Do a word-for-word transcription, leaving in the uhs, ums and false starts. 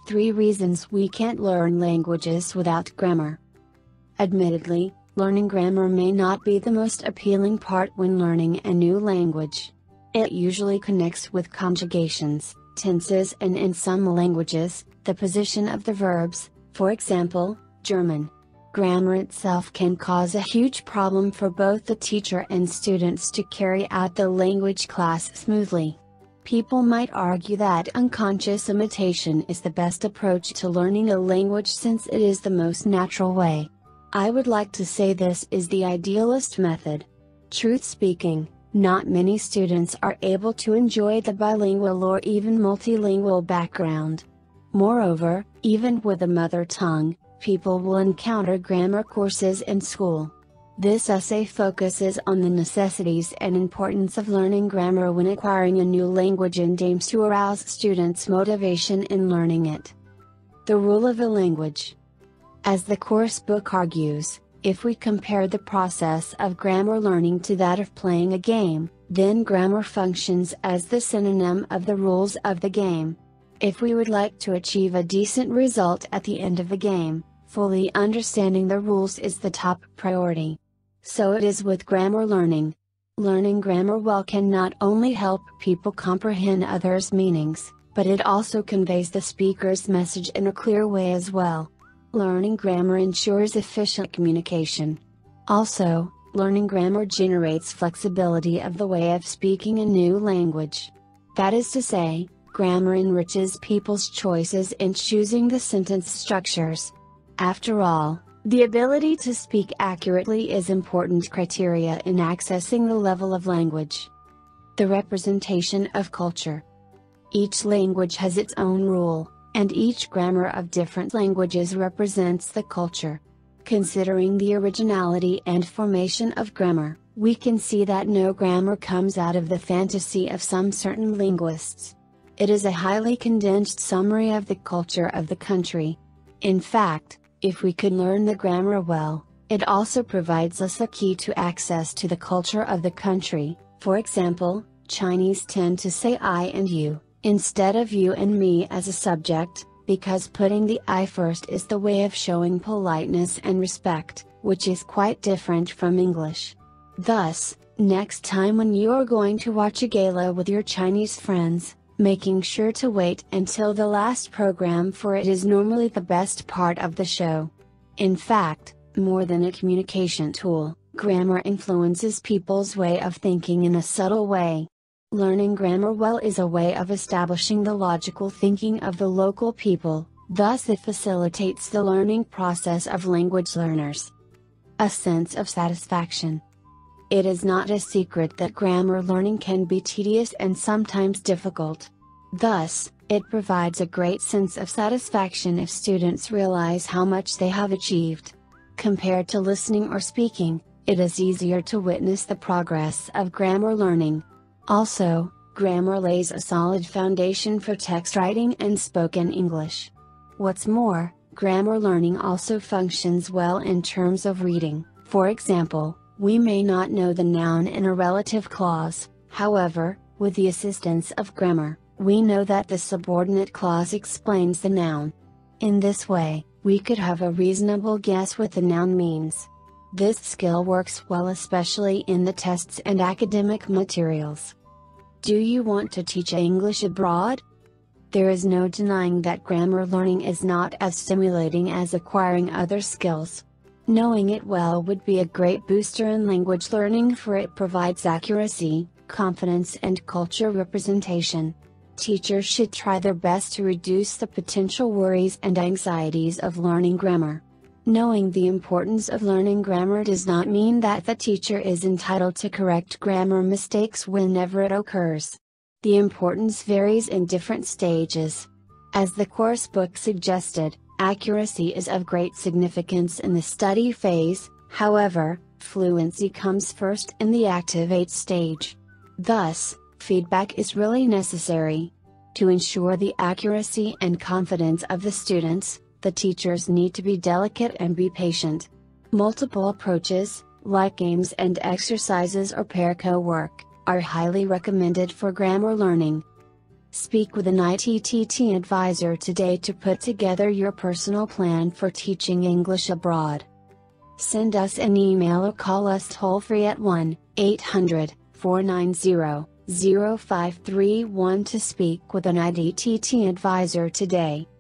Three reasons we can't learn languages without grammar. Admittedly, learning grammar may not be the most appealing part when learning a new language. It usually connects with conjugations, tenses, and in some languages, the position of the verbs, for example, German. Grammar itself can cause a huge problem for both the teacher and students to carry out the language class smoothly. People might argue that unconscious imitation is the best approach to learning a language since it is the most natural way. I would like to say this is the idealist method. Truth speaking, not many students are able to enjoy the bilingual or even multilingual background. Moreover, even with a mother tongue, people will encounter grammar courses in school. This essay focuses on the necessities and importance of learning grammar when acquiring a new language and aims to arouse students' motivation in learning it. The rule of a language. As the course book argues, if we compare the process of grammar learning to that of playing a game, then grammar functions as the synonym of the rules of the game. If we would like to achieve a decent result at the end of the game, fully understanding the rules is the top priority. So it is with grammar learning. Learning grammar well can not only help people comprehend others' meanings, but it also conveys the speaker's message in a clear way as well. Learning grammar ensures efficient communication. Also, learning grammar generates flexibility of the way of speaking a new language. That is to say, grammar enriches people's choices in choosing the sentence structures. After all, the ability to speak accurately is important criteria in accessing the level of language. The representation of culture. Each language has its own rule, and each grammar of different languages represents the culture. Considering the originality and formation of grammar, we can see that no grammar comes out of the fantasy of some certain linguists. It is a highly condensed summary of the culture of the country. In fact, if we could learn the grammar well, it also provides us a key to access to the culture of the country. For example, Chinese tend to say I and you, instead of you and me as a subject, because putting the I first is the way of showing politeness and respect, which is quite different from English. Thus, next time when you are going to watch a gala with your Chinese friends, making sure to wait until the last program, for it is normally the best part of the show. In fact, more than a communication tool, grammar influences people's way of thinking in a subtle way. Learning grammar well is a way of establishing the logical thinking of the local people, thus it facilitates the learning process of language learners. A sense of satisfaction. It is not a secret that grammar learning can be tedious and sometimes difficult. Thus, it provides a great sense of satisfaction if students realize how much they have achieved. Compared to listening or speaking, it is easier to witness the progress of grammar learning. Also, grammar lays a solid foundation for text writing and spoken English. What's more, grammar learning also functions well in terms of reading. For example, we may not know the noun in a relative clause, however, with the assistance of grammar, we know that the subordinate clause explains the noun. In this way, we could have a reasonable guess what the noun means. This skill works well especially in the tests and academic materials. Do you want to teach English abroad? There is no denying that grammar learning is not as stimulating as acquiring other skills. Knowing it well would be a great booster in language learning, for it provides accuracy, confidence, and culture representation. Teachers should try their best to reduce the potential worries and anxieties of learning grammar. Knowing the importance of learning grammar does not mean that the teacher is entitled to correct grammar mistakes whenever it occurs. The importance varies in different stages. As the course book suggested, accuracy is of great significance in the study phase, however, fluency comes first in the activate stage. Thus, feedback is really necessary. To ensure the accuracy and confidence of the students, the teachers need to be delicate and be patient. Multiple approaches, like games and exercises or pair co-work, are highly recommended for grammar learning. Speak with an I T T T advisor today to put together your personal plan for teaching English abroad. Send us an email or call us toll-free at one eight hundred, four nine zero, zero five three one to speak with an I T T T advisor today.